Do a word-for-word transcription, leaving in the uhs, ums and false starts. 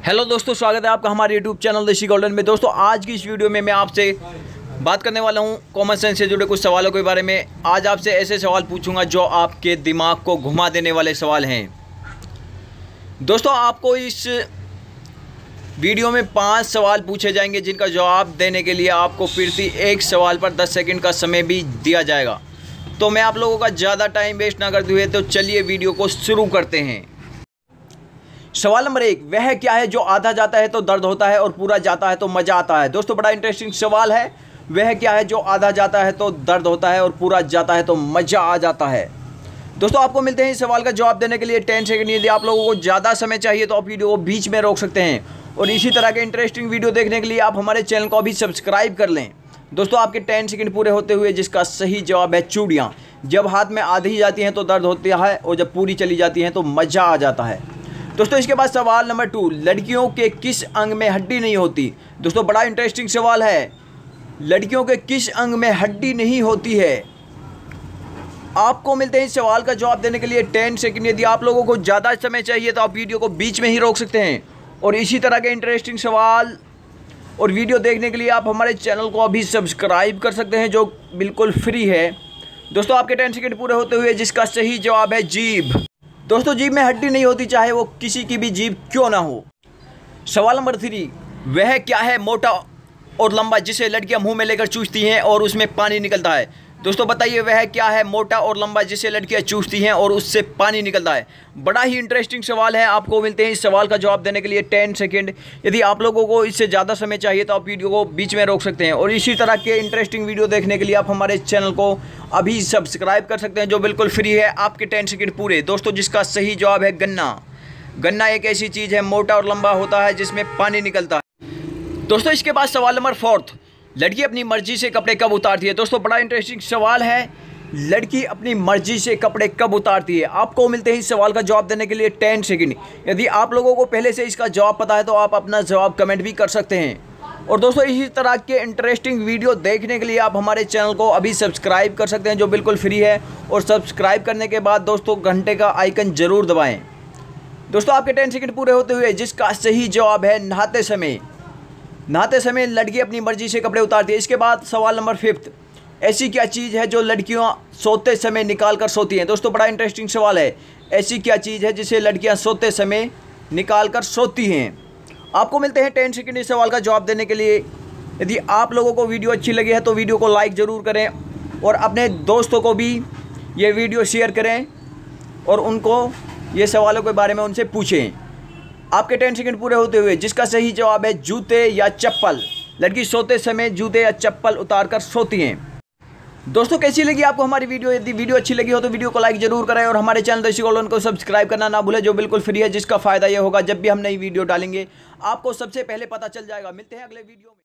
Hello दोस्तों, स्वागत है आपका हमारे यूट्यूब चैनल देसी गोल्डन में। दोस्तों आज की इस वीडियो में मैं आपसे बात करने वाला हूं कॉमन सेंस से जुड़े कुछ सवालों के बारे में। आज आपसे ऐसे सवाल पूछूंगा जो आपके दिमाग को घुमा देने वाले सवाल हैं। दोस्तों आपको इस वीडियो में पांच सवाल पूछे जाएंगे जिनका जवाब देने के लिए आपको प्रति एक सवाल पर दस सेकंड का समय भी दिया जाएगा। तो मैं आप लोगों का ज़्यादा टाइम वेस्ट ना करते हुए तो चलिए वीडियो को शुरू करते हैं। सवाल नंबर एक, वह क्या है जो आधा जाता है तो दर्द होता है और पूरा जाता है तो मज़ा आता है। दोस्तों बड़ा इंटरेस्टिंग सवाल है। वह क्या है जो आधा जाता है तो दर्द होता है और पूरा जाता है तो मज़ा आ जाता है। दोस्तों आपको मिलते हैं इस सवाल का जवाब देने के लिए टेन सेकंड। यदि आप लोगों को ज़्यादा समय चाहिए तो आप वीडियो को बीच में रोक सकते हैं। और इसी तरह के इंटरेस्टिंग वीडियो देखने के लिए आप हमारे चैनल को अभी सब्सक्राइब कर लें। दोस्तों आपके टेन सेकंड पूरे होते हुए जिसका सही जवाब है चूड़ियाँ। जब हाथ में आधी जाती हैं तो दर्द होता है और जब पूरी चली जाती हैं तो मज़ा आ जाता है। दोस्तों इसके बाद सवाल नंबर टू, लड़कियों के किस अंग में हड्डी नहीं होती। दोस्तों बड़ा इंटरेस्टिंग सवाल है। लड़कियों के किस अंग में हड्डी नहीं होती है। आपको मिलते हैं इस सवाल का जवाब देने के लिए टेन सेकंड। यदि आप लोगों को ज़्यादा समय चाहिए तो आप वीडियो को बीच में ही रोक सकते हैं। और इसी तरह के इंटरेस्टिंग सवाल और वीडियो देखने के लिए आप हमारे चैनल को अभी सब्सक्राइब कर सकते हैं जो बिल्कुल फ्री है। दोस्तों आपके टेन सेकंड पूरे होते हुए जिसका सही जवाब है जीभ। दोस्तों जीभ में हड्डी नहीं होती चाहे वो किसी की भी जीभ क्यों ना हो। सवाल नंबर थ्री, वह क्या है मोटा और लंबा जिसे लड़कियां मुंह में लेकर चूसती हैं और उसमें पानी निकलता है। दोस्तों बताइए वह क्या है मोटा और लंबा जिसे लड़कियां चूसती हैं और उससे पानी निकलता है। बड़ा ही इंटरेस्टिंग सवाल है। आपको मिलते हैं इस सवाल का जवाब देने के लिए टेन सेकंड। यदि आप लोगों को इससे ज़्यादा समय चाहिए तो आप वीडियो को बीच में रोक सकते हैं। और इसी तरह के इंटरेस्टिंग वीडियो देखने के लिए आप हमारे चैनल को अभी सब्सक्राइब कर सकते हैं जो बिल्कुल फ्री है। आपके टेन सेकंड पूरे। दोस्तों जिसका सही जवाब है गन्ना। गन्ना एक ऐसी चीज़ है मोटा और लंबा होता है जिसमें पानी निकलता है। दोस्तों इसके बाद सवाल नंबर फोर्थ, लड़की अपनी मर्जी से कपड़े कब उतारती है। दोस्तों बड़ा इंटरेस्टिंग सवाल है। लड़की अपनी मर्जी से कपड़े कब उतारती है। आपको मिलते हैं इस सवाल का जवाब देने के लिए टेन सेकंड। यदि आप लोगों को पहले से इसका जवाब पता है तो आप अपना जवाब कमेंट भी कर सकते हैं। और दोस्तों इसी तरह के इंटरेस्टिंग वीडियो देखने के लिए आप हमारे चैनल को अभी सब्सक्राइब कर सकते हैं जो बिल्कुल फ्री है। और सब्सक्राइब करने के बाद दोस्तों घंटे का आइकन ज़रूर दबाएँ। दोस्तों आपके टेन सेकंड पूरे होते हुए जिसका सही जवाब है नहाते समय। नहाते समय लड़की अपनी मर्जी से कपड़े उतारती है। इसके बाद सवाल नंबर फिफ्थ, ऐसी क्या चीज़ है जो लड़कियां सोते समय निकाल कर सोती हैं। दोस्तों बड़ा इंटरेस्टिंग सवाल है। ऐसी क्या चीज़ है जिसे लड़कियां सोते समय निकाल कर सोती हैं। आपको मिलते हैं टेन सेकंड इस सवाल का जवाब देने के लिए। यदि आप लोगों को वीडियो अच्छी लगी है तो वीडियो को लाइक ज़रूर करें और अपने दोस्तों को भी ये वीडियो शेयर करें और उनको ये सवालों के बारे में उनसे पूछें। आपके टेन सेकंड पूरे होते हुए जिसका सही जवाब है जूते या चप्पल। लड़की सोते समय जूते या चप्पल उतार कर सोती हैं। दोस्तों कैसी लगी आपको हमारी वीडियो। यदि वीडियो अच्छी लगी हो तो वीडियो को लाइक जरूर करें और हमारे चैनल देसी गोल्डन को सब्सक्राइब करना ना भूलें जो बिल्कुल फ्री है। जिसका फ़ायदा ये होगा जब भी हम नई वीडियो डालेंगे आपको सबसे पहले पता चल जाएगा। मिलते हैं अगले वीडियो में।